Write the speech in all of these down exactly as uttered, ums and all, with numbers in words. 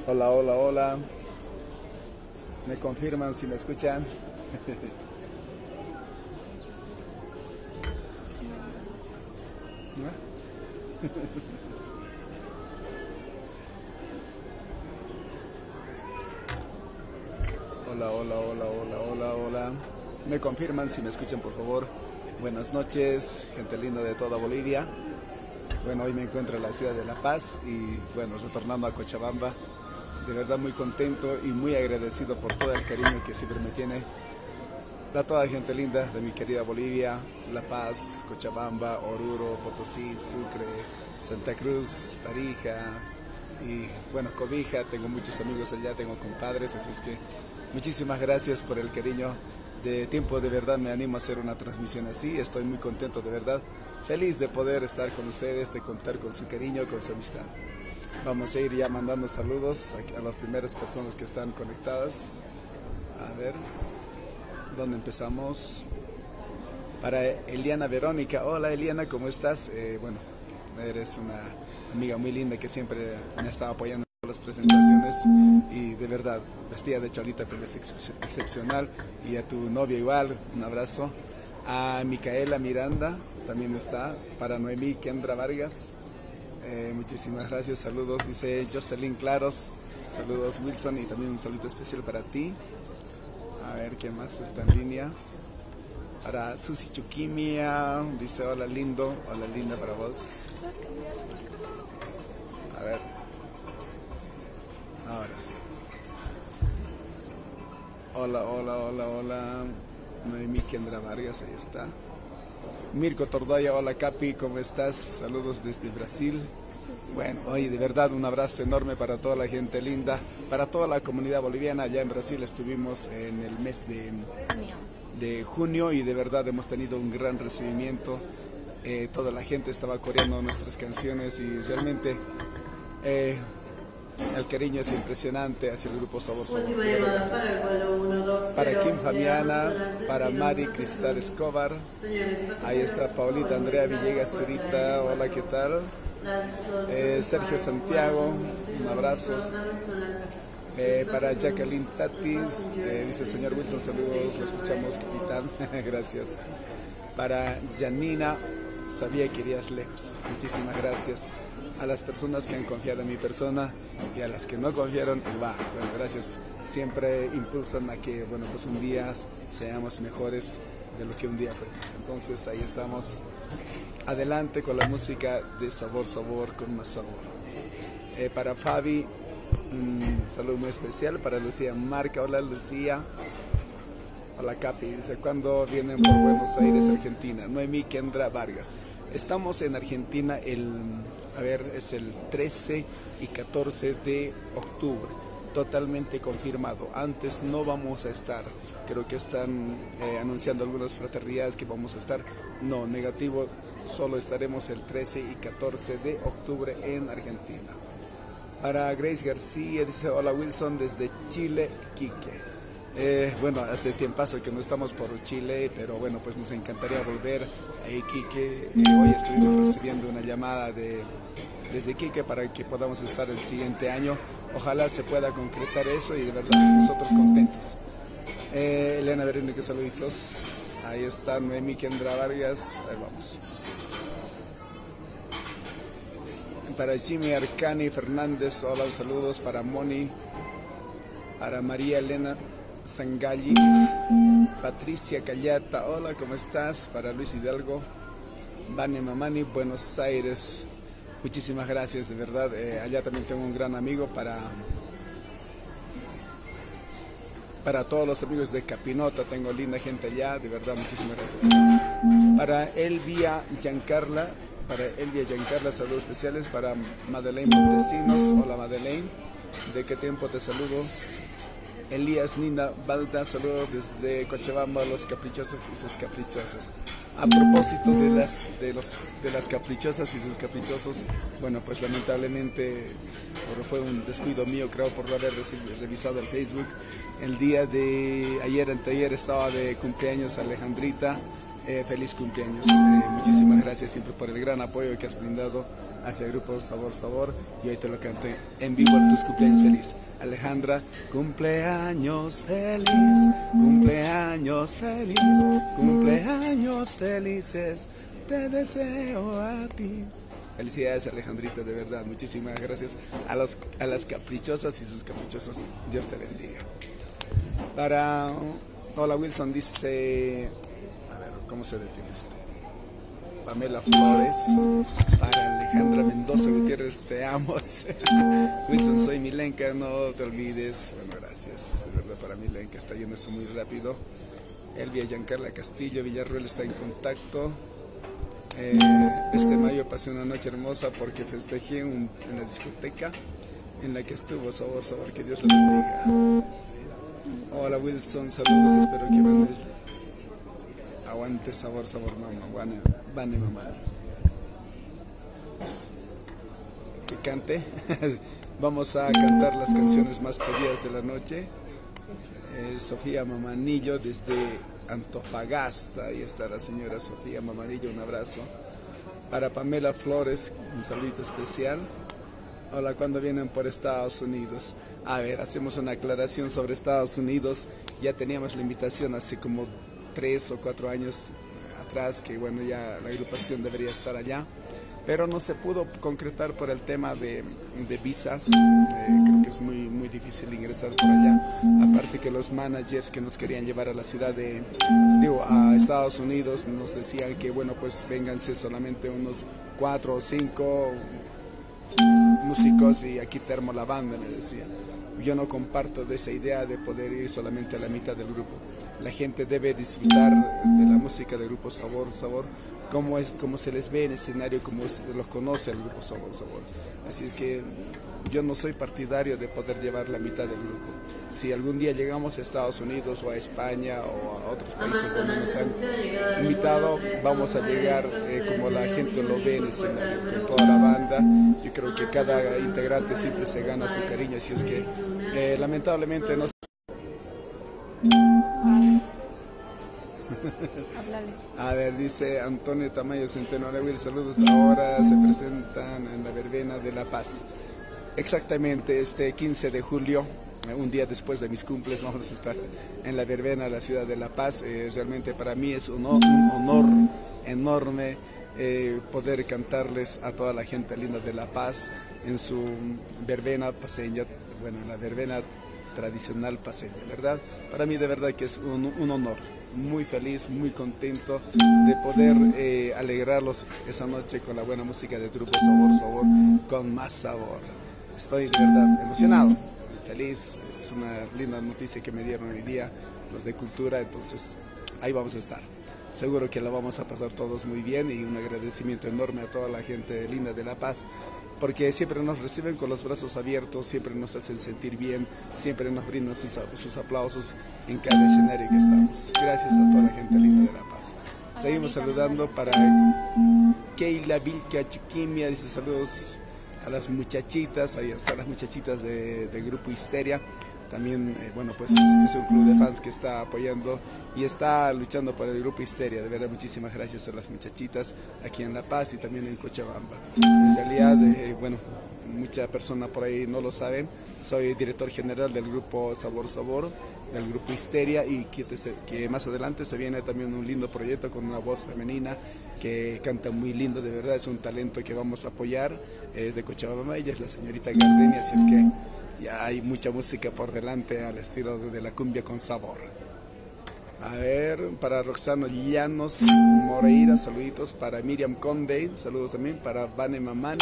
Hola, hola, hola. ¿Me confirman si me escuchan? Hola, hola, hola, hola, hola, hola. ¿Me confirman si me escuchan, por favor? Buenas noches, gente linda de toda Bolivia. Bueno, hoy me encuentro en la ciudad de La Paz y bueno, retornando a Cochabamba. De verdad muy contento y muy agradecido por todo el cariño que siempre me tiene a toda la gente linda de mi querida Bolivia, La Paz, Cochabamba, Oruro, Potosí, Sucre, Santa Cruz, Tarija y bueno, Cobija. Tengo muchos amigos allá, tengo compadres, así es que muchísimas gracias por el cariño. De tiempo de verdad me animo a hacer una transmisión así, estoy muy contento de verdad, feliz de poder estar con ustedes, de contar con su cariño, con su amistad. Vamos a ir ya mandando saludos a las primeras personas que están conectadas. A ver, ¿dónde empezamos? Para Eliana Verónica. Hola Eliana, ¿cómo estás? Eh, bueno, eres una amiga muy linda que siempre me ha estado apoyando en las presentaciones y de verdad, vestida de cholita te ves excepcional. Y a tu novia igual, un abrazo. A Micaela Miranda también está. Para Noemí Kendra Vargas. Eh, muchísimas gracias, saludos, dice Jocelyn Claros, saludos Wilson y también un saludo especial para ti. A ver, ¿qué más está en línea? Para Susi Chuquimia, dice hola lindo, hola linda para vos. A ver, ahora sí. Hola, hola, hola, hola, Noemí Kendra Vargas, ahí está. Mirko Tordoya, hola Capi, ¿cómo estás? Saludos desde Brasil. Bueno, hoy de verdad un abrazo enorme para toda la gente linda, para toda la comunidad boliviana. Allá en Brasil estuvimos en el mes de, de junio y de verdad hemos tenido un gran recibimiento. Eh, toda la gente estaba coreando nuestras canciones y realmente eh, el cariño es impresionante hacia el grupo Sabor Sabor. Para Kim Famiana, para Mari Cristal Escobar, ahí está Paulita Andrea Villegas Zurita, hola, ¿qué tal? Eh, Sergio Santiago, un abrazo. Eh, para Jacqueline Tatis, eh, dice señor Wilson, saludos, lo escuchamos, capitán, gracias. Para Janina, sabía que irías lejos, muchísimas gracias. A las personas que han confiado en mi persona y a las que no confiaron, va, bueno, gracias. Siempre impulsan a que, bueno, pues un día seamos mejores de lo que un día fuimos. Entonces ahí estamos, adelante con la música de Sabor Sabor con más sabor. Eh, para Fabi, un saludo muy especial. Para Lucía Marca, hola Lucía. Hola Capi, dice, ¿cuándo vienen por Buenos Aires, Argentina? Noemí Kendra Vargas. Estamos en Argentina el, a ver, es el trece y catorce de octubre, totalmente confirmado. Antes no vamos a estar, creo que están eh, anunciando algunas fraternidades que vamos a estar. No, negativo, solo estaremos el trece y catorce de octubre en Argentina. Para Grace García, dice, hola Wilson, desde Chile, Quique. Eh, bueno, hace tiempazo que no estamos por Chile, pero bueno, pues nos encantaría volver a Iquique. Eh, hoy estuvimos recibiendo una llamada de, desde Iquique para que podamos estar el siguiente año. Ojalá se pueda concretar eso y de verdad nosotros contentos. Eh, Elena Verónica, saluditos. Ahí está Noemí Kendra Vargas. Ahí vamos. Para Jimmy Arcani Fernández, hola, saludos. Para Moni, para María Elena Sangalli, Patricia Callata, hola, ¿cómo estás? Para Luis Hidalgo, Vane Mamani, Buenos Aires, muchísimas gracias, de verdad. Eh, allá también tengo un gran amigo. Para para todos los amigos de Capinota, tengo linda gente allá, de verdad, muchísimas gracias. Para Elvia Giancarla, para Elvia Giancarla, saludos especiales. Para Madeleine Montesinos, hola Madeleine, ¿de qué tiempo te saludo? Elías Nina Balda, saludos desde Cochabamba, los caprichosos y sus caprichosas. A propósito de las, de, los, de las caprichosas y sus caprichosos, bueno, pues lamentablemente fue un descuido mío, creo, por no haber revisado el Facebook. El día de ayer, anteayer, estaba de cumpleaños Alejandrita. Eh, feliz cumpleaños. Eh, muchísimas gracias siempre por el gran apoyo que has brindado hacia el grupo Sabor Sabor, y hoy te lo canto en vivo en tus cumpleaños feliz. Alejandra, cumpleaños feliz, cumpleaños feliz, cumpleaños felices, te deseo a ti. Felicidades, Alejandrita, de verdad, muchísimas gracias a, los, a las caprichosas y sus caprichosos. Dios te bendiga. Para, hola Wilson, dice, a ver, ¿cómo se detiene esto? Pamela Flores, para Alejandra Mendoza Gutiérrez, te amo. Wilson, soy Milenka, no te olvides. Bueno, gracias, de verdad, para Milenka, está yendo esto muy rápido. Elvia Giancarla Castillo, Villarruel está en contacto. Eh, este mayo pasé una noche hermosa porque festejé un, en la discoteca en la que estuvo Sabor Sabor, que Dios le bendiga. Hola Wilson, saludos, espero que bandes. Aguante Sabor Sabor, mamá, Vane, Vane Mamani. Que cante. Vamos a cantar las canciones más pedidas de la noche. Eh, Sofía Mamanillo desde Antofagasta, ahí está la señora Sofía Mamanillo, un abrazo. Para Pamela Flores, un saludito especial. Hola, ¿cuándo vienen por Estados Unidos? A ver, hacemos una aclaración sobre Estados Unidos. Ya teníamos la invitación hace como tres o cuatro años atrás, que bueno, ya la agrupación debería estar allá, pero no se pudo concretar por el tema de, de visas. Eh, creo que es muy, muy difícil ingresar por allá, aparte que los managers que nos querían llevar a la ciudad de, digo, a Estados Unidos, nos decían que bueno, pues vénganse solamente unos cuatro o cinco músicos y aquí te armo la banda, me decía. Yo no comparto de esa idea de poder ir solamente a la mitad del grupo. La gente debe disfrutar de la música del grupo Sabor Sabor, como, es, como se les ve en el escenario, como es, los conoce el grupo Sabor Sabor. Así es que yo no soy partidario de poder llevar la mitad del grupo. Si algún día llegamos a Estados Unidos o a España o a otros países donde nos han invitado, vamos a llegar eh, como la gente lo ve en el escenario, con toda la banda. Yo creo que cada integrante siempre se gana su cariño, así es que eh, lamentablemente no. A ver, dice Antonio Tamayo Centeno, saludos, ahora se presentan en la verbena de La Paz. Exactamente, este quince de julio, un día después de mis cumples, vamos a estar en la verbena de la ciudad de La Paz. Eh, realmente para mí es un, un honor enorme eh, poder cantarles a toda la gente linda de La Paz en su verbena paseña, bueno, en la verbena tradicional paseña, ¿verdad? Para mí de verdad que es un, un honor, muy feliz, muy contento de poder eh, alegrarlos esa noche con la buena música de Grupo Sabor Sabor, con más sabor. Estoy de verdad emocionado, feliz, es una linda noticia que me dieron hoy día los de Cultura, entonces ahí vamos a estar. Seguro que la vamos a pasar todos muy bien y un agradecimiento enorme a toda la gente linda de La Paz, porque siempre nos reciben con los brazos abiertos, siempre nos hacen sentir bien, siempre nos brindan sus, sus aplausos en cada escenario que estamos. Gracias a toda la gente linda de La Paz. Seguimos saludando para Keila Vilca Chiquimia, dice saludos a las muchachitas, ahí están las muchachitas de, de Grupo Histeria. También, eh, bueno, pues es un club de fans que está apoyando y está luchando por el Grupo Histeria. De verdad, muchísimas gracias a las muchachitas aquí en La Paz y también en Cochabamba. En realidad, eh, bueno, muchas personas por ahí no lo saben, soy director general del Grupo Sabor Sabor, del Grupo Histeria, y que, que más adelante se viene también un lindo proyecto con una voz femenina que canta muy lindo, de verdad, es un talento que vamos a apoyar, es de Cochabamba, ella es la señorita Gardenia, así es que ya hay mucha música por delante al estilo de la cumbia con sabor. A ver, para Roxano Llanos Moreira, saluditos. Para Miriam Conde, saludos también. Para Vane Mamani,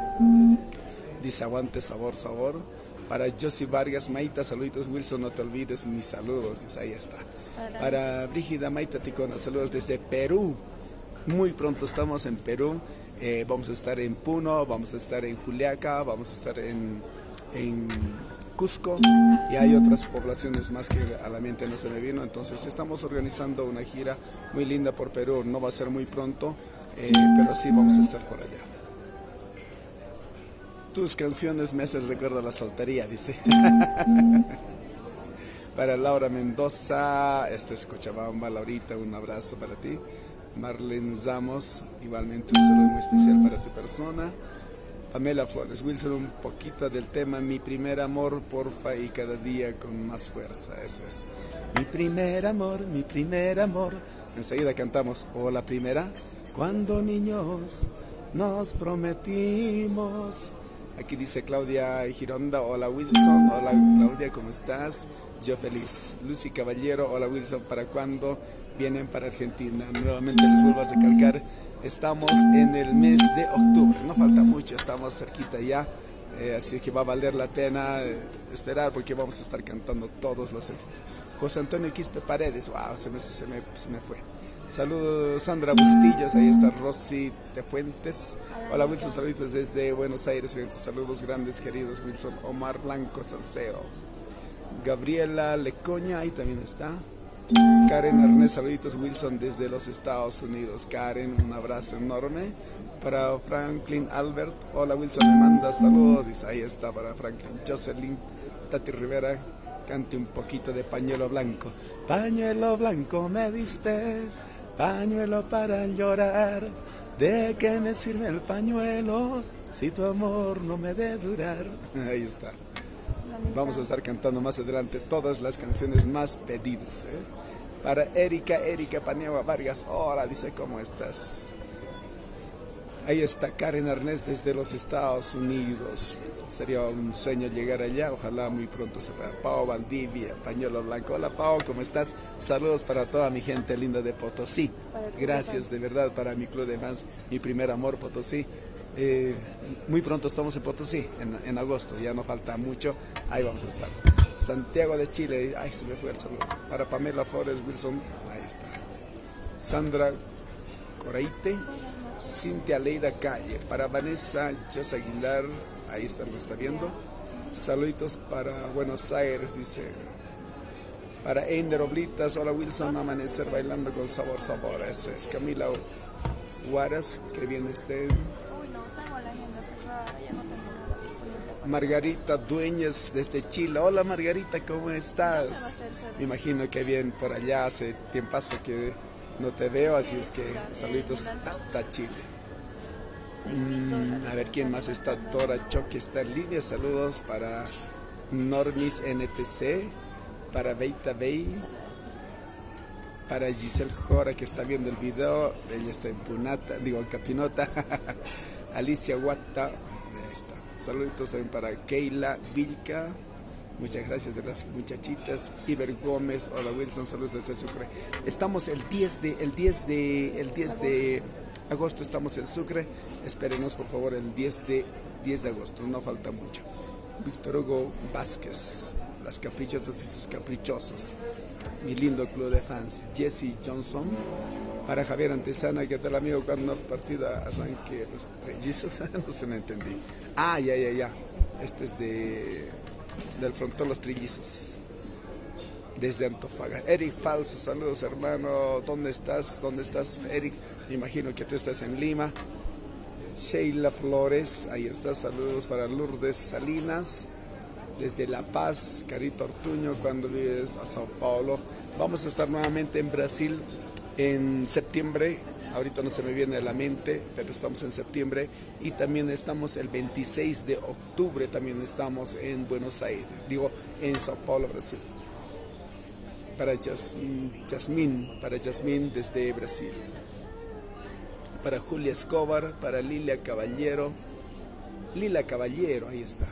dice aguante Sabor Sabor. Para Josie Vargas Maita, saluditos. Wilson, no te olvides mis saludos, dice, ahí está. Para Brígida Maita Ticona, saludos desde Perú. Muy pronto estamos en Perú, eh, vamos a estar en Puno, vamos a estar en Juliaca, vamos a estar en, en Cusco, y hay otras poblaciones más que a la mente no se me vino. Entonces estamos organizando una gira muy linda por Perú, no va a ser muy pronto, eh, pero sí vamos a estar por allá. Tus canciones me hacen recuerdo a la soltería, dice. Para Laura Mendoza, esto es Cochabamba, Laurita, un abrazo para ti. Marlene Ramos, igualmente un saludo muy especial para tu persona. Pamela Flores, Wilson, un poquito del tema Mi primer amor, porfa, y cada día con más fuerza, eso es. Mi primer amor, mi primer amor. Enseguida cantamos, o la primera, cuando niños nos prometimos. Aquí dice Claudia Gironda, hola Wilson, hola Claudia, ¿cómo estás? Yo feliz. Lucy Caballero, hola Wilson, ¿para cuándo vienen para Argentina? Nuevamente les vuelvo a recalcar, estamos en el mes de octubre, no falta mucho, estamos cerquita ya, eh, así que va a valer la pena eh, esperar porque vamos a estar cantando todos los éxitos. José Antonio Quispe Paredes, wow, se me, se me, se me fue. Saludos Sandra Bustillos, ahí está Rosy Tefuentes. Hola Wilson, saludos desde Buenos Aires, saludos grandes queridos Wilson. Omar Blanco Salceo. Gabriela Lecoña, ahí también está. Karen Arnés, saluditos Wilson desde los Estados Unidos. Karen, un abrazo enorme. Para Franklin Albert, hola Wilson, me manda saludos. Dice, ahí está para Franklin. Jocelyn, Tati Rivera, cante un poquito de Pañuelo Blanco. Pañuelo blanco me diste, pañuelo para llorar. ¿De qué me sirve el pañuelo si tu amor no me debe durar? Ahí está. Vamos a estar cantando más adelante todas las canciones más pedidas, ¿eh? Para Erika, Erika Paniagua Vargas, hola, dice, ¿cómo estás? Ahí está Karen Arnés desde los Estados Unidos. Sería un sueño llegar allá, ojalá muy pronto se vea. Pao Valdivia, Pañuelo Blanco. Hola Pao, ¿cómo estás? Saludos para toda mi gente linda de Potosí. Gracias de verdad para mi club de fans, mi primer amor Potosí. Eh, muy pronto estamos en Potosí, en, en agosto, ya no falta mucho, ahí vamos a estar. Santiago de Chile, ay se me fue el saludo. Para Pamela Flores Wilson, ahí está. Sandra Coraite, Cintia Leida Calle, para Vanessa Jos Aguilar, ahí está, lo está viendo. Saluditos para Buenos Aires, dice. Para Einder Oblitas, hola Wilson, amanecer bailando con sabor, sabor, eso es. Camila Huaras, que bien estén. Margarita Dueñas desde Chile. Hola Margarita, ¿cómo estás? Me imagino que bien por allá, hace tiempazo que no te veo, así es que saludos hasta Chile. Mm, a ver quién más está. Dora Choque está en línea. Saludos para Normis N T C, para Beita Bey, para Giselle Jora que está viendo el video. Ella está en Punata, digo en Capinota. Alicia Guata, ahí está. Saludos también para Keila Vilca, muchas gracias de las muchachitas. Iber Gómez, hola Wilson, saludos desde Sucre. Estamos el diez de, el diez de, el diez de agosto, estamos en Sucre. Espérenos por favor el diez de, diez de agosto, no falta mucho. Víctor Hugo Vázquez, las caprichosas y sus caprichosos. Mi lindo club de fans. Jesse Johnson. Para Javier Antesana, ¿qué tal amigo? Cuando partida arranque los trillizos, no se me entendí. Ah, ya, ya, ya. Este es de del frontón Los Trillizos. Desde Antofagasta. Eric Falso, saludos hermano. ¿Dónde estás? ¿Dónde estás, Eric? Me imagino que tú estás en Lima. Sheila Flores, ahí está. Saludos para Lourdes Salinas. Desde La Paz, Carito Ortuño, cuando vives a Sao Paulo. Vamos a estar nuevamente en Brasil en septiembre, ahorita no se me viene a la mente, pero estamos en septiembre, y también estamos el veintiséis de octubre, también estamos en Buenos Aires, digo, en Sao Paulo, Brasil. Para Yasmín, para Yasmín desde Brasil. Para Julia Escobar, para Lilia Caballero, Lila Caballero, ahí está.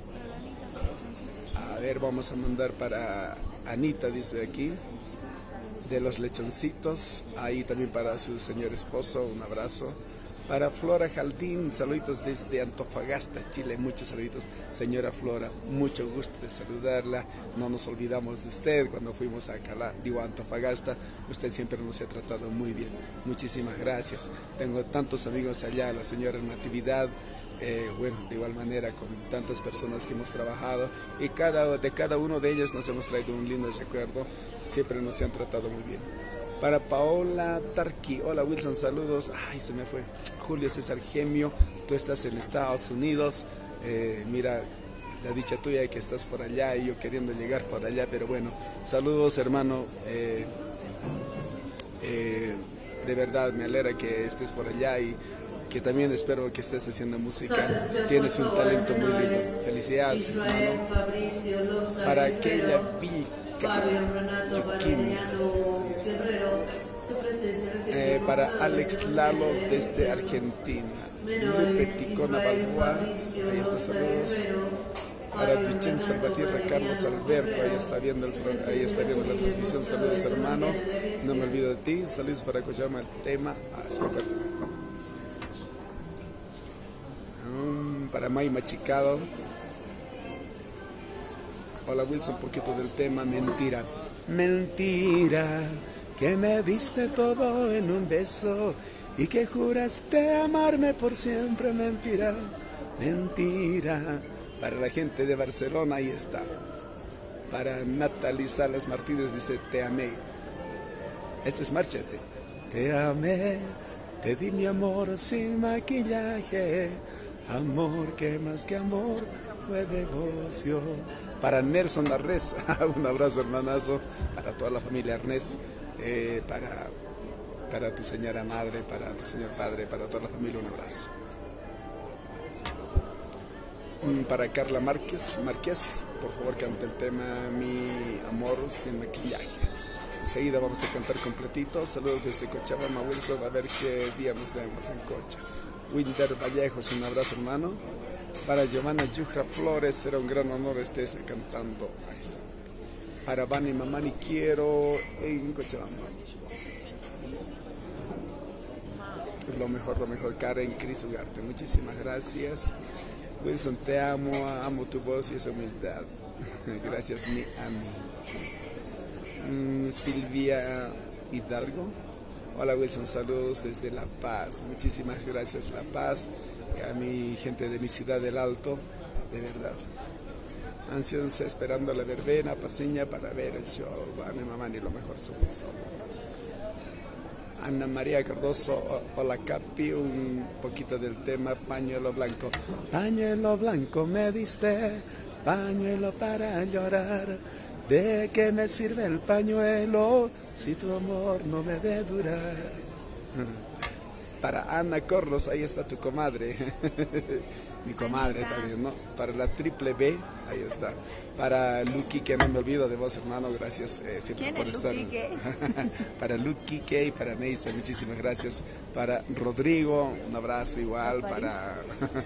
A ver, vamos a mandar para Anita, dice aquí, de los Lechoncitos, ahí también para su señor esposo, un abrazo. Para Flora Jaldín, saluditos desde Antofagasta, Chile, muchos saluditos, señora Flora, mucho gusto de saludarla, no nos olvidamos de usted cuando fuimos a Cala, digo a Antofagasta, usted siempre nos ha tratado muy bien, muchísimas gracias. Tengo tantos amigos allá, la señora Natividad, Eh, bueno, de igual manera con tantas personas que hemos trabajado, y cada, de cada uno de ellos nos hemos traído un lindo recuerdo, siempre nos han tratado muy bien. Para Paola Tarqui, hola Wilson, saludos. Ay, se me fue. Julio César Gemio, tú estás en Estados Unidos, eh, mira la dicha tuya que estás por allá y yo queriendo llegar por allá, pero bueno, saludos hermano, eh, eh, de verdad me alegra que estés por allá y que también espero que estés haciendo música. Tienes un talento muy lindo. Felicidades, hermano. Para aquella Vilca, Chuquimia. Eh, para Alex Lalo desde Argentina. Lupe Ticona Balboa, ahí está, saludos. Para Tuchen Salvatierra, Carlos Alberto, ahí está viendo el, ahí está viendo la transmisión, saludos hermano, no me olvido de ti, saludos para Cochabamba, el tema, um, para May Machicado, hola Wilson, un poquito del tema, mentira, mentira, que me diste todo en un beso y que juraste amarme por siempre, mentira, mentira. Para la gente de Barcelona, ahí está. Para Natalie Salas Martínez dice, te amé. Esto es Márchate. Te amé, te di mi amor sin maquillaje. Amor que más que amor fue devoción. Para Nelson Arnés, un abrazo hermanazo. Para toda la familia Arnés. Eh, para, para tu señora madre, para tu señor padre, para toda la familia, un abrazo. Para Carla Márquez, Márquez, por favor canta el tema Mi amor sin maquillaje. Enseguida vamos a cantar completito. Saludos desde Cochabamba, Wilson, a ver qué día nos vemos en Cocha. Wilder Vallejos, un abrazo hermano. Para Giovanna Yujra Flores, será un gran honor estés cantando. Ahí está. Para Vani Mamani Quiero en Cochabamba. Lo mejor, lo mejor, Karen Cris Ugarte, muchísimas gracias. Wilson, te amo, amo tu voz y esa humildad. Gracias, mi ami. Mm, Silvia Hidalgo. Hola Wilson, saludos desde La Paz. Muchísimas gracias, La Paz. A mi gente de mi ciudad del Alto, de verdad. Ansiosa esperando la verbena, paseña para ver el show. Va, mi mamá, ni lo mejor somos. Ana María Cardoso, hola Capi, un poquito del tema Pañuelo Blanco. Pañuelo blanco me diste, pañuelo para llorar. ¿De qué me sirve el pañuelo si tu amor no me debe durar? Para Ana Corros, ahí está tu comadre. Mi comadre también, ¿no? Para la triple B, ahí está. Para Lucky, que no me olvido de vos, hermano, gracias eh, siempre por estar. Para Lucky, y para Neisa, muchísimas gracias. Para Rodrigo, un abrazo igual. Para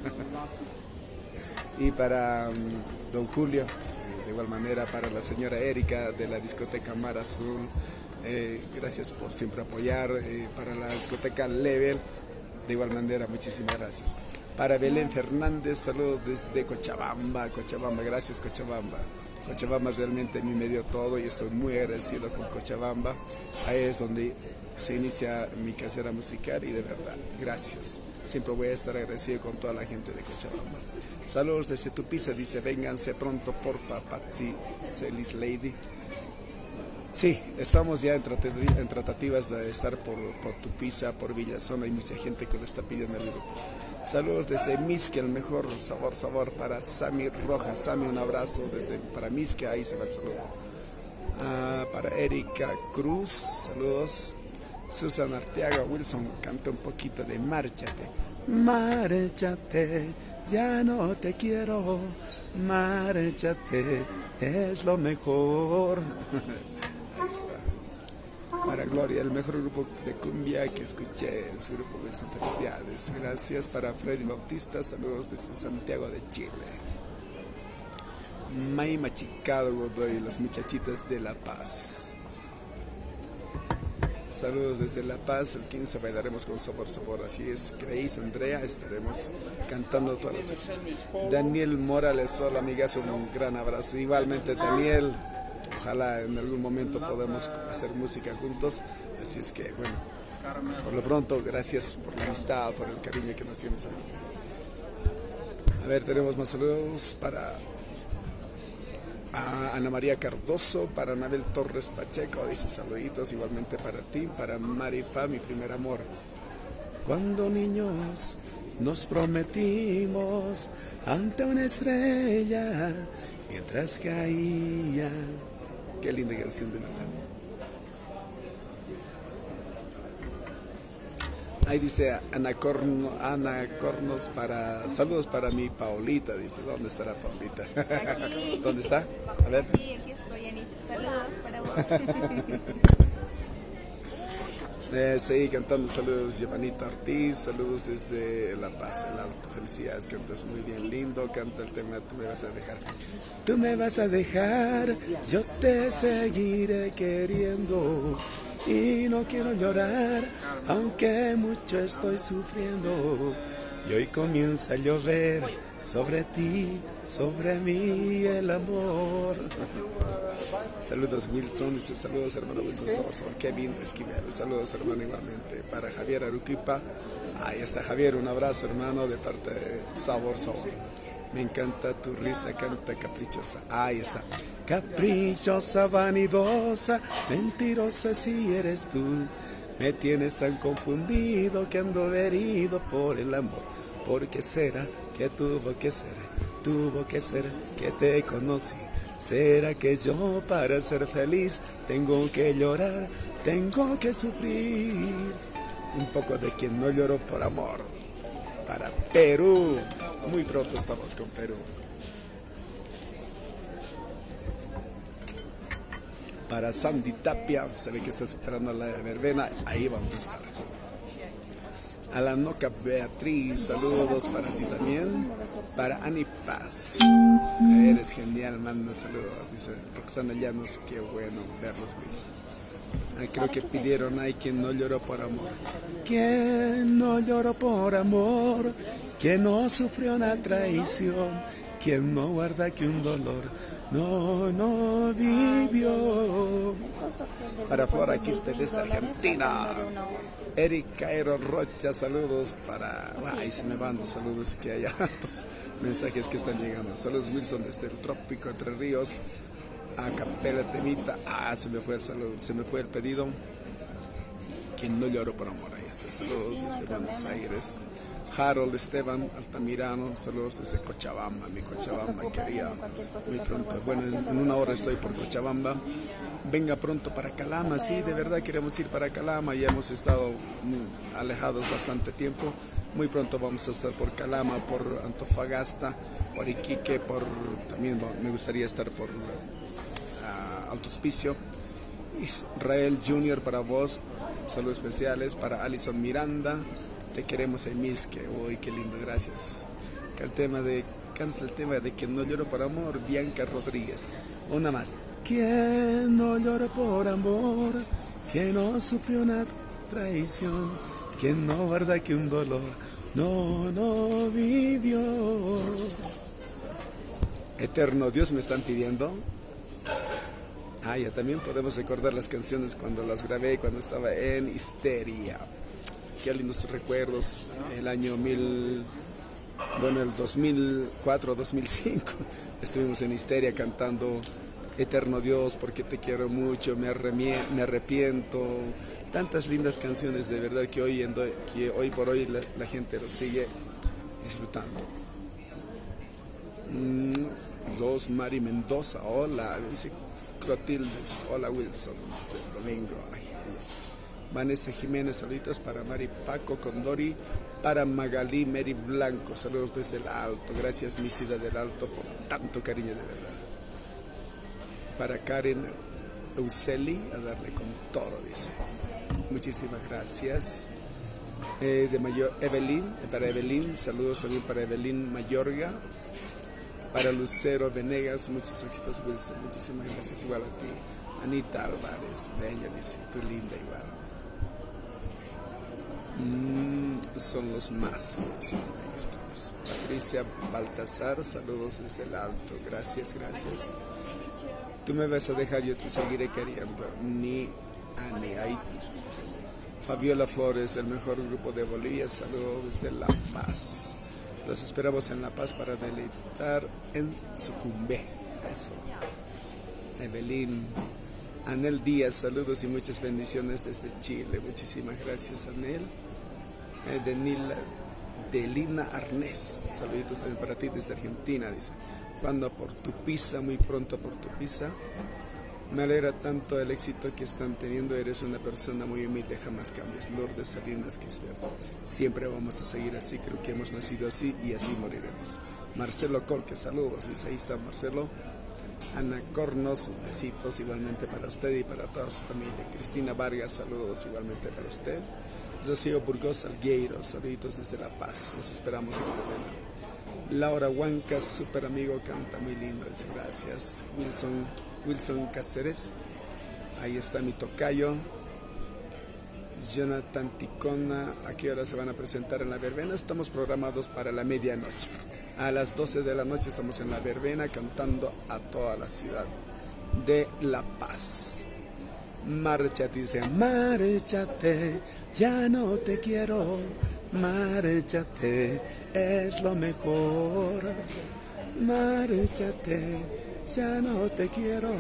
y para um, don Julio, de igual manera. Para la señora Erika de la discoteca Mar Azul. Eh, gracias por siempre apoyar. Eh, para la discoteca Level, de igual manera, muchísimas gracias. Para Belén Fernández, saludos desde Cochabamba, Cochabamba, gracias Cochabamba. Cochabamba realmente a mí me dio todo y estoy muy agradecido con Cochabamba. Ahí es donde se inicia mi carrera musical y de verdad, gracias. Siempre voy a estar agradecido con toda la gente de Cochabamba. Saludos desde Tupiza, dice, vénganse pronto, porfa, Patsy, Celis Lady. Sí, estamos ya en, en tratativas de estar por, por Tupiza, por Villazón, hay mucha gente que lo está pidiendo el grupo. Saludos desde Misque, el mejor sabor, sabor para Sami Rojas. Sami, un abrazo desde para Misque, ahí se va el saludo. Ah, para Erika Cruz, saludos. Susan Arteaga, Wilson, canta un poquito de Márchate. Márchate, ya no te quiero, márchate, es lo mejor. Ahí está. Para Gloria, el mejor grupo de cumbia que escuché en su grupo Wilson, felicidades. Gracias para Freddy Bautista, saludos desde Santiago de Chile. May Machicado Godoy, las muchachitas de La Paz. Saludos desde La Paz, el quince bailaremos con sabor, sabor, así es. Grace, Andrea, estaremos cantando todas las secciones. Daniel Morales, hola amigazo, un gran abrazo. Igualmente Daniel. Ojalá en algún momento podamos hacer música juntos. Así es que, bueno, por lo pronto, gracias por la amistad, por el cariño que nos tienes a mí. A ver, tenemos más saludos para a Ana María Cardoso, para Anabel Torres Pacheco, dice saluditos, igualmente para ti, para Marifa, mi primer amor. Cuando niños nos prometimos ante una estrella, mientras caía. Qué linda canción, de verdad. Ahí dice Ana, Corno, Ana Cornos para... Saludos para mi Paulita, dice. ¿Dónde estará Paulita? Aquí. ¿Dónde está? A ver. Aquí, aquí estoy, Anita. Saludos para vos. Eh, seguí cantando, saludos Giovanita Ortiz, saludos desde La Paz, el Alto, felicidades, cantas muy bien, lindo, canta el tema Tú me vas a dejar. Tú me vas a dejar, yo te seguiré queriendo y no quiero llorar, aunque mucho estoy sufriendo. Y hoy comienza a llover sobre ti, sobre mí el amor. Saludos Wilson, dice saludos hermano Wilson Sosa, Kevin Esquivel, saludos hermano igualmente. Para Javier Aruquipa, ahí está Javier, un abrazo hermano de parte de Sabor Sabor. Me encanta tu risa, canta caprichosa, ahí está. Caprichosa, vanidosa, mentirosa si eres tú. Me tienes tan confundido que ando herido por el amor. ¿Por qué será que tuvo que ser, tuvo que ser que te conocí? ¿Será que yo para ser feliz tengo que llorar, tengo que sufrir? Un poco de quien no lloró por amor. Para Perú, muy pronto estamos con Perú. Para Sandy Tapia, se ve que está esperando la verbena, ahí vamos a estar. A la Noca Beatriz, saludos para ti también. Para Ani Paz, eres genial, manda saludos. Dice Roxana Llanos, qué bueno verlos, Luis. Creo que pidieron, hay quien no lloró por amor. Quien no lloró por amor, quien no sufrió una traición, quien no guarda que un dolor, no, no vivió. Para Flora Quispe desde Argentina. Eric Cairo Rocha, saludos para... Ay, se me van los saludos que hay hartos mensajes que están llegando. Saludos Wilson desde el trópico Entre Ríos. A Capela Temita. Ah, se me fue el saludo, se me fue el pedido. Quien no lloró por amor, ahí está. Saludos desde Buenos Aires. Harold Esteban Altamirano, saludos desde Cochabamba, mi Cochabamba quería muy pronto. Bueno, en, en una hora estoy por Cochabamba. Venga pronto para Calama, sí, de verdad queremos ir para Calama, ya hemos estado muy alejados bastante tiempo. Muy pronto vamos a estar por Calama, por Antofagasta, por Iquique, por también me gustaría estar por uh, Alto Hospicio. Israel Junior para vos, saludos especiales para Alison Miranda. Te queremos en Misque, uy, qué lindo, gracias. El tema de, canta el tema de Quien no lloró por amor, Bianca Rodríguez. Una más. Quien no lloró por amor, quien no sufrió una traición, quien no guarda que un dolor, no, no vivió. Eterno Dios me están pidiendo. Ah, ya también podemos recordar las canciones cuando las grabé, cuando estaba en Histeria. Qué lindos recuerdos, el año mil, bueno, el dos mil cuatro, dos mil cinco, estuvimos en Histeria cantando Eterno Dios, porque te quiero mucho, me, me arrepiento, tantas lindas canciones de verdad que hoy, en do, que hoy por hoy la, la gente lo sigue disfrutando. Mm, Rosmary Mendoza, hola, dice Clotilde, hola Wilson, del domingo. Ay, Vanessa Jiménez, saluditos para Mari Paco Condori, para Magalí Mary Blanco, saludos desde el Alto, gracias mi ciudad del Alto por tanto cariño de verdad. Para Karen Euseli, a darle con todo, dice. Muchísimas gracias. Eh, de Mayor Evelyn, para Evelyn, saludos también para Evelyn Mayorga. Para Lucero Venegas, muchos éxitos, Wilson, muchísimas gracias, igual a ti. Anita Álvarez, bella, dice, tú linda igual. Mm, son los más, ahí estamos. Patricia Baltasar, saludos desde el Alto, gracias, gracias. Tú me vas a dejar, yo te seguiré queriendo. Ni Ani, ahí. Fabiola Flores, el mejor grupo de Bolivia, saludos desde La Paz. Los esperamos en La Paz para deleitar en Sucumbé. Eso. Evelyn. Anel Díaz, saludos y muchas bendiciones desde Chile. Muchísimas gracias, Anel. Eh, Denila, Delina Arnés, saluditos también para ti desde Argentina, dice. Cuando por tu pizza, muy pronto por tu pizza. Me alegra tanto el éxito que están teniendo. Eres una persona muy humilde, jamás cambies. Lourdes Salinas Quisberto. Siempre vamos a seguir así, creo que hemos nacido así y así moriremos. Marcelo Colque, saludos. Dice, ahí está Marcelo. Ana Cornos, besitos igualmente para usted y para toda su familia. Cristina Vargas, saludos igualmente para usted. Rocío Burgos Salgueiro, saluditos desde La Paz. Nos esperamos en la Laura Huanca, súper amigo, canta muy lindo. Dice, gracias. Wilson, Wilson Cáceres, ahí está mi tocayo. Jonathan Ticona, ¿a qué hora se van a presentar en la verbena? Estamos programados para la medianoche. A las doce de la noche estamos en la verbena cantando a toda la ciudad de La Paz. Márchate, dice, márchate, ya no te quiero, márchate, es lo mejor. Márchate, ya no te quiero,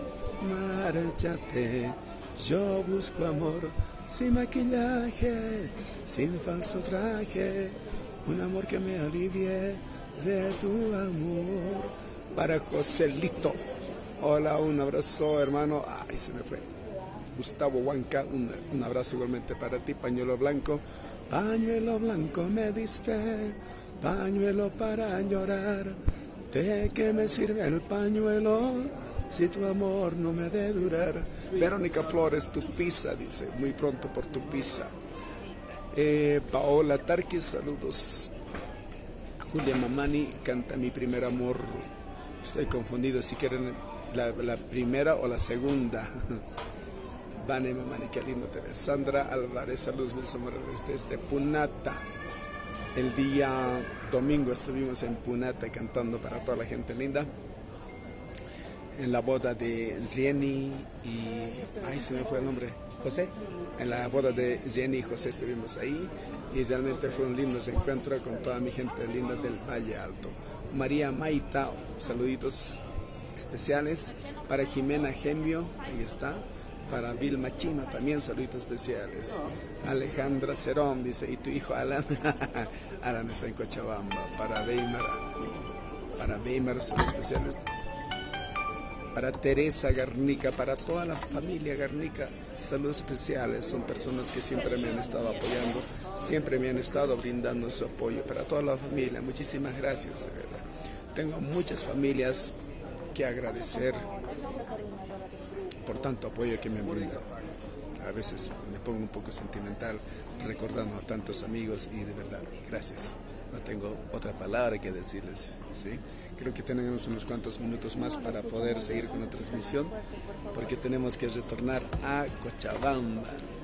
márchate, yo busco amor, sin maquillaje, sin falso traje, un amor que me alivie de tu amor. Para Joselito, hola, un abrazo hermano, ay se me fue. Gustavo Huanca, un, un abrazo igualmente para ti. Pañuelo blanco, pañuelo blanco me diste, pañuelo para llorar. ¿De qué me sirve el pañuelo si tu amor no me ha de durar? Verónica Flores, tu pizza, dice, muy pronto por tu pizza. Eh, Paola Tarquis, saludos. Julia Mamani, canta Mi Primer Amor. Estoy confundido, si quieren la, la primera o la segunda. Vane Mamani, qué lindo te ves. Sandra Álvarez, saludos, Wilson Morales desde Punata. El día domingo estuvimos en Punata cantando para toda la gente linda. En la boda de Jenny y... ay, se me fue el nombre. José. En la boda de Jenny y José estuvimos ahí. Y realmente fue un lindo encuentro con toda mi gente linda del Valle Alto. María Maita, saluditos especiales. Para Jimena Gembio, ahí está. Para Vilma Chino también saluditos especiales. Alejandra Cerón dice, ¿y tu hijo Alan? Alan está en Cochabamba. Para Weimar, para Weimar saludos especiales. Para Teresa Garnica, para toda la familia Garnica, saludos especiales. Son personas que siempre me han estado apoyando, siempre me han estado brindando su apoyo. Para toda la familia, muchísimas gracias, de verdad. Tengo muchas familias que agradecer por tanto apoyo que me han brindado. A veces me pongo un poco sentimental recordando a tantos amigos y de verdad, gracias. No tengo otra palabra que decirles, ¿sí? Creo que tenemos unos cuantos minutos más para poder seguir con la transmisión, porque tenemos que retornar a Cochabamba.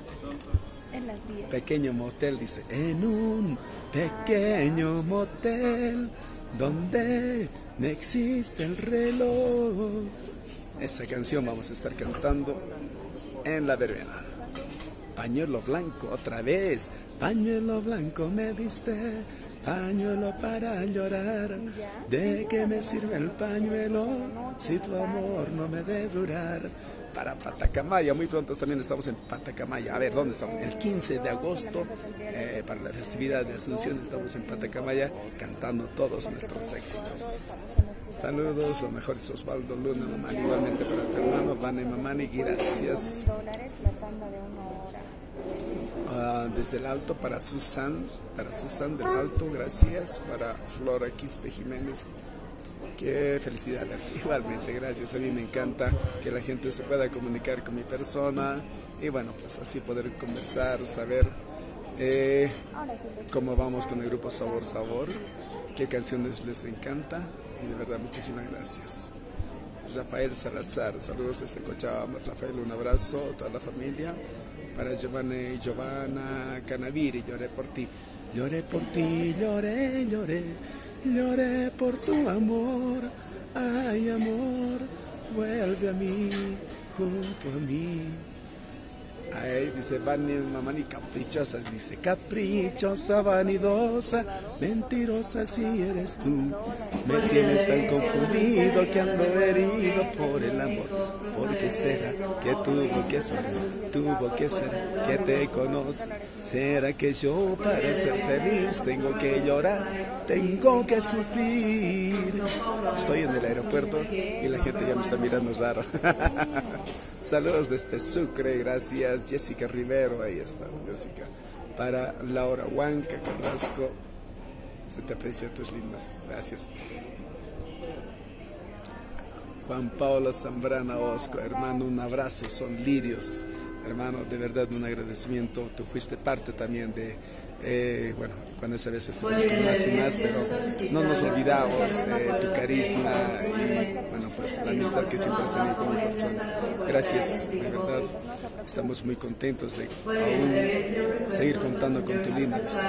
Pequeño motel, dice, en un pequeño motel donde no existe el reloj. Esa canción vamos a estar cantando en la verbena. Pañuelo blanco, otra vez. Pañuelo blanco me diste, pañuelo para llorar. ¿De qué me sirve el pañuelo si tu amor no me debe durar? Para Patacamaya, muy pronto también estamos en Patacamaya. A ver, ¿dónde estamos? El quince de agosto, eh, para la festividad de Asunción, estamos en Patacamaya cantando todos nuestros éxitos. Saludos, lo mejor es Osvaldo Luna Mamani, igualmente para tu hermano Vane Mamani, gracias. Uh, desde el Alto para Susan, para Susan del Alto, gracias. Para Flora Quispe Jiménez, qué felicidad, igualmente, gracias. A mí me encanta que la gente se pueda comunicar con mi persona y bueno, pues así poder conversar, saber eh, cómo vamos con el grupo Sabor Sabor, qué canciones les encanta. Y de verdad, muchísimas gracias. Rafael Salazar, saludos desde Cochabamba. Rafael, un abrazo a toda la familia. Para Giovanna y Giovanna Canaviri, lloré por ti. Lloré por ti, lloré, lloré, lloré por tu amor. Ay, amor, vuelve a mí, junto a mí. Ahí dice Vani Mamani, caprichosa, dice caprichosa, vanidosa, mentirosa si eres tú. Me tienes tan confundido que ando herido por el amor. ¿Por qué será que tuvo que ser, tuvo que ser que te conoce? ¿Será que yo para ser feliz tengo que llorar, tengo que sufrir? Estoy en el aeropuerto y la gente ya me está mirando raro. Saludos desde Sucre, gracias. Jessica Rivero, ahí está, Jessica. Para Laura Huanca Carrasco, se te aprecia tus lindas, gracias. Juan Pablo Zambrana Osco, hermano, un abrazo, son lirios. Hermano, de verdad un agradecimiento, tú fuiste parte también de, eh, bueno, cuando esa vez estuvimos con más y más, pero no nos olvidamos eh, tu carisma y, bueno, pues la amistad que siempre has tenido con mi persona. Gracias, de verdad, estamos muy contentos de aún seguir contando con tu linda amistad.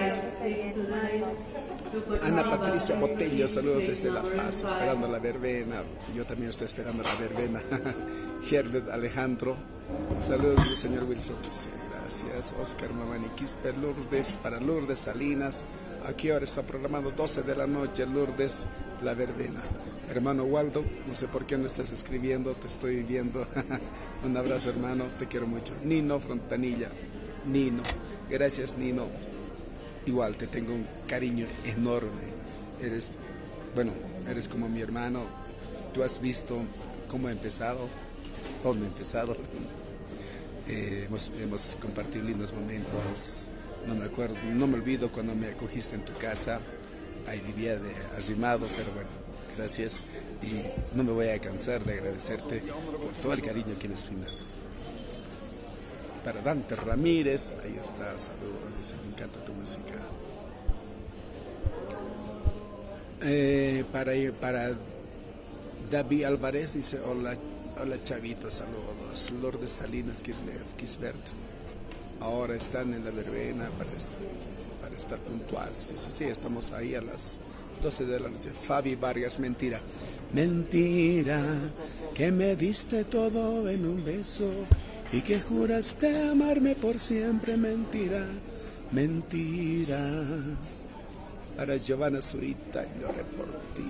Ana Patricia Botello, saludos desde La Paz, esperando la verbena. Yo también estoy esperando la verbena. Herbert Alejandro, saludos del señor Wilson. Sí, gracias. Oscar Mamani Quispe, Lourdes, para Lourdes Salinas. ¿A qué hora está programado? doce de la noche, Lourdes, la verbena. Hermano Waldo, no sé por qué no estás escribiendo, te estoy viendo. Un abrazo, hermano, te quiero mucho. Nino Frontanilla, Nino, gracias, Nino. Igual te tengo un cariño enorme, eres, bueno, eres como mi hermano, tú has visto cómo he empezado, cómo he empezado, eh, hemos, hemos compartido lindos momentos, no me acuerdo, no me olvido cuando me acogiste en tu casa, ahí vivía de arrimado, pero bueno, gracias y no me voy a cansar de agradecerte por todo el cariño que me has brindado. Para Dante Ramírez, ahí está, saludos, dice, me encanta tu música. Eh, para, para David Álvarez, dice, hola, hola chavito, saludos. Lourdes Salinas Quisbert, ahora están en la verbena para, para estar puntuales. Dice, sí, estamos ahí a las doce de la noche. Fabi Vargas, mentira. Mentira, que me diste todo en un beso. Y que juraste amarme por siempre, mentira, mentira. Para Giovanna Zurita, lloré por ti.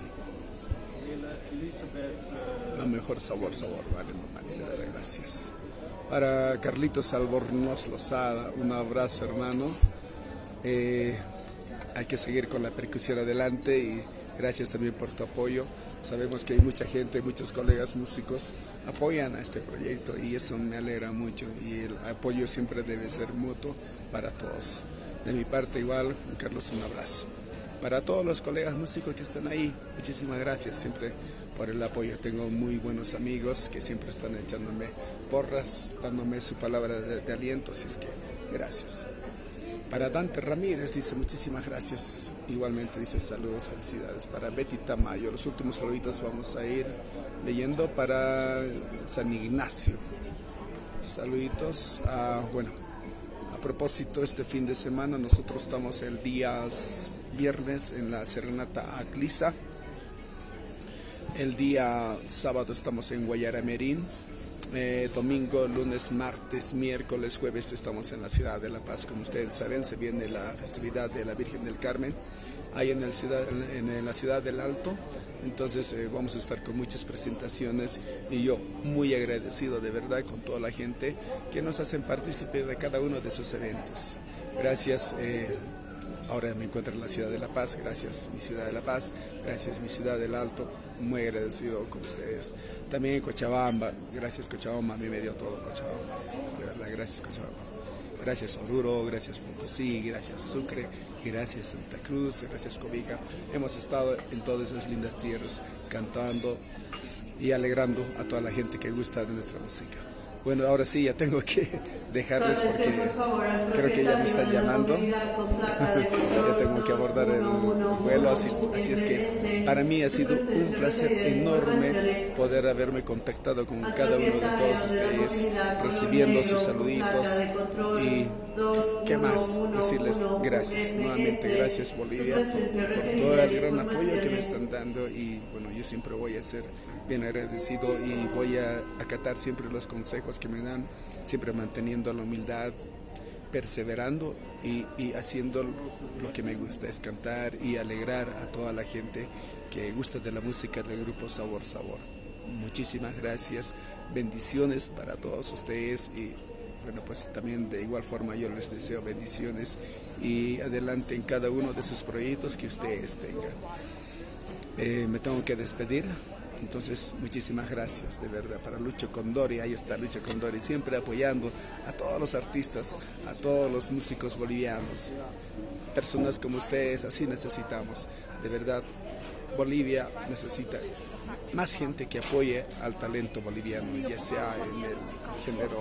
Lo mejor, sabor, sabor, vale, mamá, gracias. Para Carlitos Albornoz Lozada, un abrazo, hermano. Eh, hay que seguir con la percusión adelante y gracias también por tu apoyo. Sabemos que hay mucha gente, muchos colegas músicos apoyan a este proyecto y eso me alegra mucho y el apoyo siempre debe ser mutuo para todos. De mi parte igual, Carlos, un abrazo. Para todos los colegas músicos que están ahí, muchísimas gracias siempre por el apoyo. Tengo muy buenos amigos que siempre están echándome porras, dándome su palabra de, de aliento, así es que gracias. Para Dante Ramírez dice muchísimas gracias, igualmente dice saludos, felicidades. Para Betty Tamayo, los últimos saluditos vamos a ir leyendo. Para San Ignacio, saluditos. A, bueno, a propósito, este fin de semana nosotros estamos el día viernes en la Serenata Aclisa, el día sábado estamos en Guayaramerín. Eh, domingo, lunes, martes, miércoles, jueves estamos en la ciudad de La Paz. Como ustedes saben, se viene la festividad de la Virgen del Carmen ahí en, el ciudad, en, en la ciudad del Alto. Entonces eh, vamos a estar con muchas presentaciones y yo muy agradecido de verdad con toda la gente que nos hacen partícipe de cada uno de sus eventos. Gracias. Eh, Ahora me encuentro en la ciudad de La Paz, gracias mi ciudad de La Paz, gracias mi ciudad del Alto, muy agradecido con ustedes. También Cochabamba, gracias Cochabamba, a mí me dio todo Cochabamba, de verdad, gracias Cochabamba. Gracias Oruro, gracias Potosí, gracias Sucre, gracias Santa Cruz, gracias Cobija. Hemos estado en todas esas lindas tierras cantando y alegrando a toda la gente que gusta de nuestra música. Bueno, ahora sí, ya tengo que dejarles porque creo que ya me están llamando. Ya tengo que abordar el vuelo, así, así es que para mí ha sido un placer enorme poder haberme contactado con cada uno de todos ustedes, recibiendo sus saluditos y qué más decirles gracias, nuevamente gracias Bolivia por todo el gran apoyo que me están dando y bueno, yo siempre voy a ser bien agradecido y voy a acatar siempre los consejos que me dan, siempre manteniendo la humildad, perseverando y, y haciendo lo que me gusta, es cantar y alegrar a toda la gente que gusta de la música del grupo Sabor Sabor. Muchísimas gracias, bendiciones para todos ustedes y bueno, pues también de igual forma yo les deseo bendiciones y adelante en cada uno de sus proyectos que ustedes tengan. eh, me tengo que despedir. Entonces, muchísimas gracias, de verdad, para Lucho Condori. Ahí está Lucho Condori, siempre apoyando a todos los artistas, a todos los músicos bolivianos. Personas como ustedes, así necesitamos. De verdad, Bolivia necesita más gente que apoye al talento boliviano, ya sea en el género.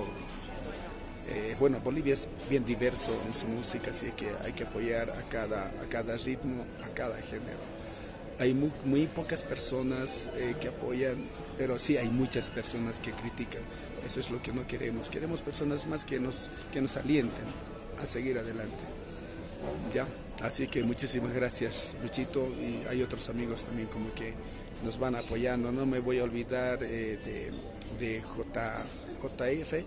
Eh, bueno, Bolivia es bien diverso en su música, así que hay que apoyar a cada, a cada ritmo, a cada género. Hay muy, muy pocas personas eh, que apoyan, pero sí hay muchas personas que critican. Eso es lo que no queremos. Queremos personas más que nos, que nos alienten a seguir adelante. ¿Ya? Así que muchísimas gracias, Luchito, y hay otros amigos también como que nos van apoyando. No me voy a olvidar eh, de, de J, JF.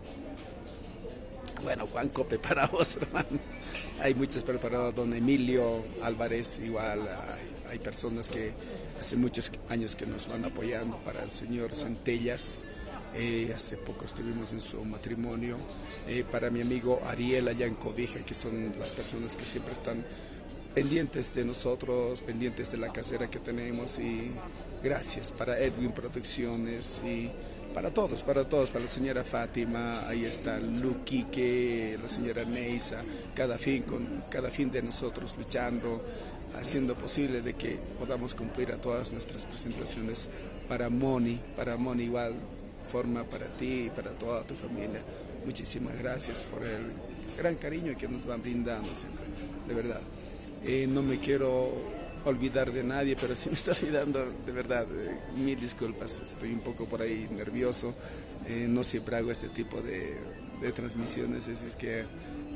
Bueno, Juan Cope para vos, hermano. Hay muchos preparados, don Emilio Álvarez, igual. Hay, hay personas que hace muchos años que nos van apoyando, para el señor Centellas. Eh, hace poco estuvimos en su matrimonio. Eh, para mi amigo Ariel allá en Cobija, que son las personas que siempre están pendientes de nosotros, pendientes de la casera que tenemos. Y gracias para Edwin Producciones y para todos, para todos, para la señora Fátima, ahí está Luquique, la señora Neisa, cada fin, con cada fin de nosotros luchando, haciendo posible de que podamos cumplir a todas nuestras presentaciones. Para Moni, para Moni igual forma, para ti y para toda tu familia. Muchísimas gracias por el gran cariño que nos van brindando siempre, de verdad. Eh, no me quiero olvidar de nadie, pero sí me estoy olvidando, de verdad, eh, mil disculpas, estoy un poco por ahí nervioso, eh, no siempre hago este tipo de, de transmisiones, así es que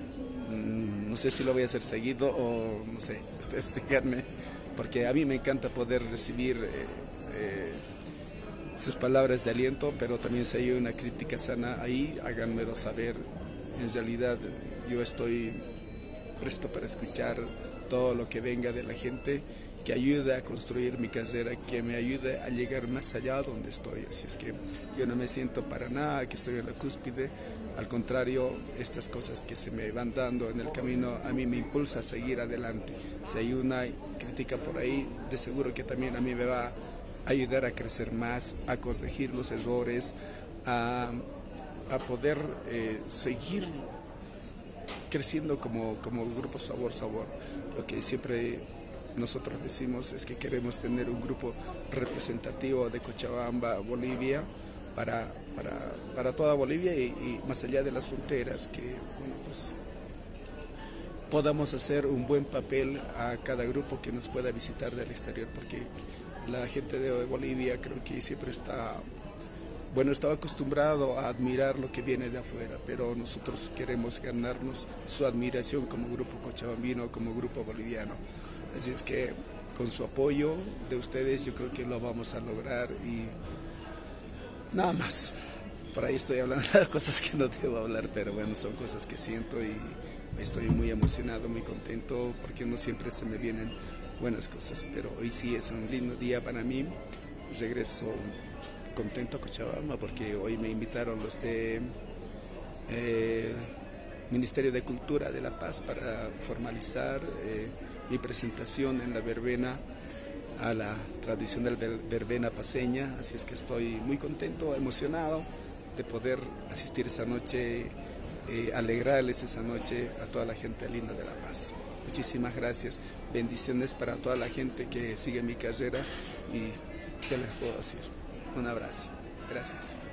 mmm, no sé si lo voy a hacer seguido o no sé, ustedes díganme, porque a mí me encanta poder recibir eh, eh, sus palabras de aliento, pero también si hay una crítica sana ahí, háganmelo saber. En realidad yo estoy presto para escuchar todo lo que venga de la gente, que ayude a construir mi carrera, que me ayude a llegar más allá donde estoy. Así es que yo no me siento para nada que estoy en la cúspide, al contrario, estas cosas que se me van dando en el camino a mí me impulsa a seguir adelante. Si hay una crítica por ahí, de seguro que también a mí me va a ayudar a crecer más, a corregir los errores, a, a poder eh, seguir creciendo como, como grupo Sabor Sabor. Lo que siempre nosotros decimos es que queremos tener un grupo representativo de Cochabamba, Bolivia, para, para, para toda Bolivia y, y más allá de las fronteras, que bueno, pues podamos hacer un buen papel a cada grupo que nos pueda visitar del exterior, porque la gente de Bolivia creo que siempre está, bueno, estaba acostumbrado a admirar lo que viene de afuera, pero nosotros queremos ganarnos su admiración como grupo cochabambino, como grupo boliviano. Así es que con su apoyo de ustedes yo creo que lo vamos a lograr y nada más. Por ahí estoy hablando de cosas que no debo hablar, pero bueno, son cosas que siento y estoy muy emocionado, muy contento, porque no siempre se me vienen buenas cosas, pero hoy sí es un lindo día para mí. Regreso contento a Cochabamba porque hoy me invitaron los de eh, Ministerio de Cultura de La Paz para formalizar eh, mi presentación en la verbena, a la tradicional verbena paceña, así es que estoy muy contento, emocionado de poder asistir esa noche, eh, alegrarles esa noche a toda la gente linda de La Paz. Muchísimas gracias, bendiciones para toda la gente que sigue mi carrera y ¿qué les puedo decir? Un abrazo, gracias.